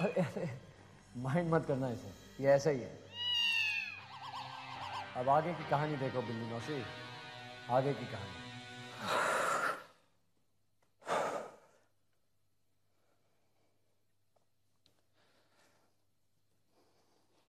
अरे माइंड मत करना इसे, ये ऐसा ही है। अब आगे की कहानी देखो बिल्ली मौसी, आगे की कहानी।